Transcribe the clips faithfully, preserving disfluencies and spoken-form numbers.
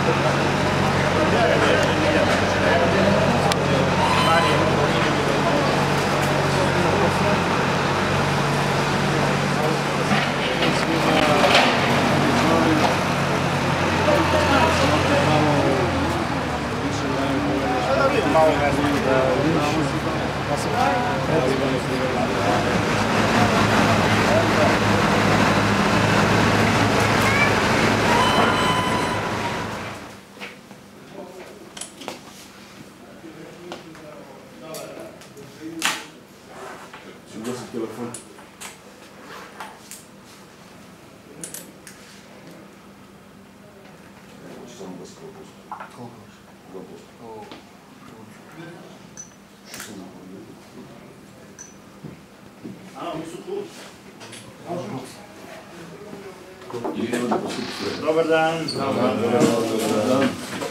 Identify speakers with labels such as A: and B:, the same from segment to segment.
A: Dobar dan. Dobar dan.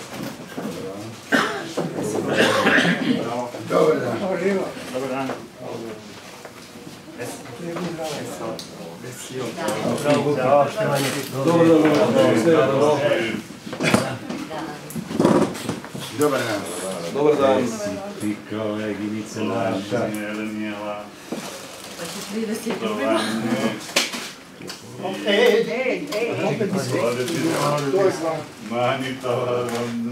A: Dobar dan. Dobar dan. Dobar dan.
B: Dobar dan.
A: Ti koleginice naša. Jelenjela. Dobar dan. Ej, ej, ej, opet bi se. Manitova.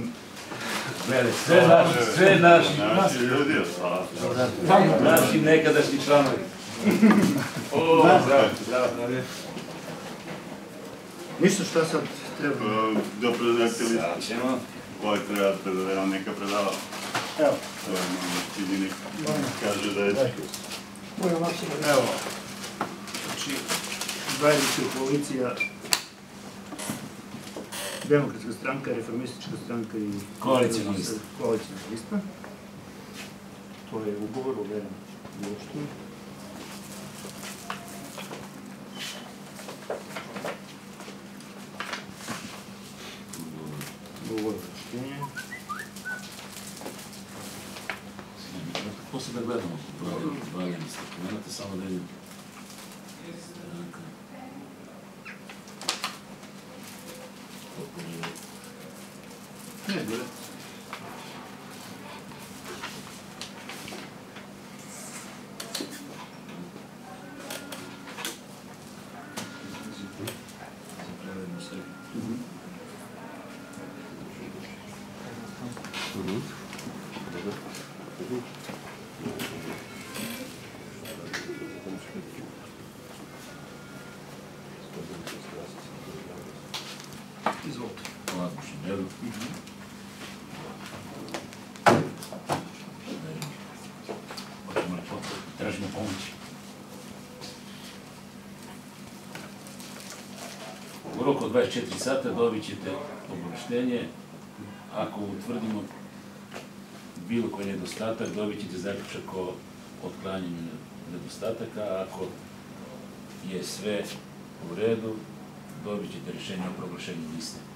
C: Sve naši,
A: Naši ljudi,
C: naši nekadašnji članovi.
A: O, zdravo, zdravo. Ništa, šta sad treba? Da predate li?
C: Sad ćemo.
A: Koji treba da vam neka predava? Evo. Čini nek kaže da je... Evo. Znači, zajednička koalicija, Demokratska stranka, Reformistička stranka i...
C: Koalicijna lista.
A: Koalicijna lista. To je ugovor o verom društvu. Ugovor o reštenje.
C: Posle da gledamo brojne liste, pomenate samo da vidim.
A: Ne, gore. Izvolite.
C: U azbučnom redu. Tražimo pomoći. U roku od dvadeset četiri sata dobit ćete obaveštenje. Ako utvrdimo bilo koji nedostatak, dobit ćete zaključak o otklanjanju nedostataka. Ako je sve u redu, dobit ćete rješenje o proglašenju liste.